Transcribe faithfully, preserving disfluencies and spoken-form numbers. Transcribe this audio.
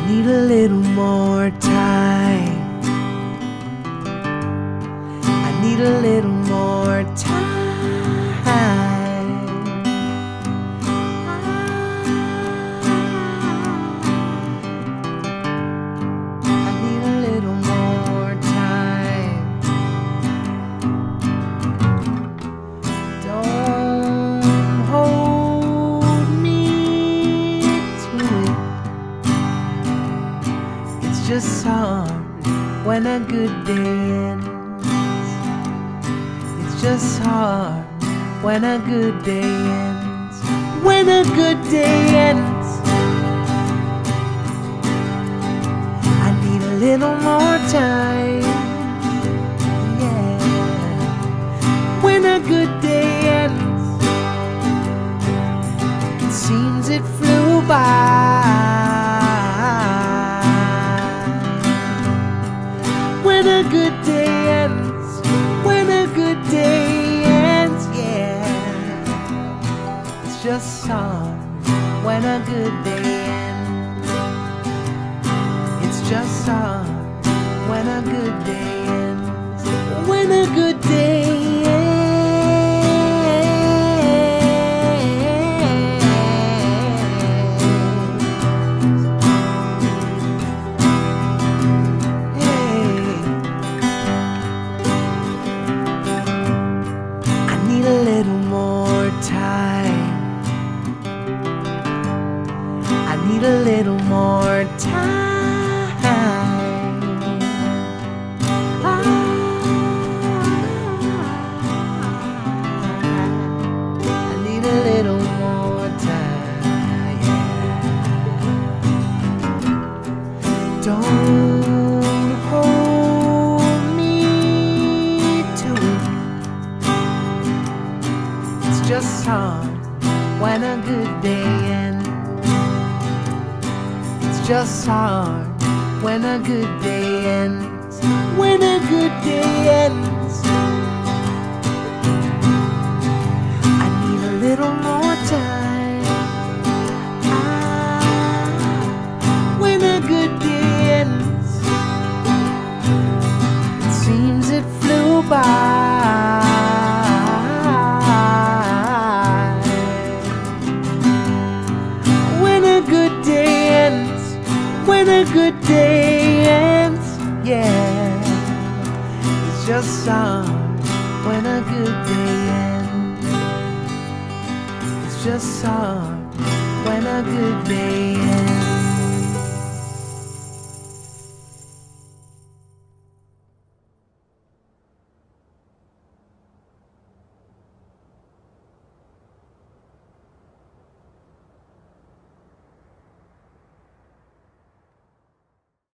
need a little more time. I need a little more time. I need a little more time. Don't hold me to it. It's just hard when a good day ends. It's just hard when a good day ends. When a good day ends. I need a little more time. Yeah. When a good day ends. It seems it flew by. When a good day ends, when a good day ends, yeah. It's just hard when a good day ends. It's just hard when a good day ends. When a good day ends. A little more time. I need a little more time. Ah, I need a little more time. Yeah. Don't hold me to it. It's just hard when a good day ends. It's just hard when a good day ends. When a good day ends. I need a little more time. Ah, when a good day ends. It seems it flew by. When a good day ends, yeah. It's just hard when a good day ends. It's just hard when a good day ends.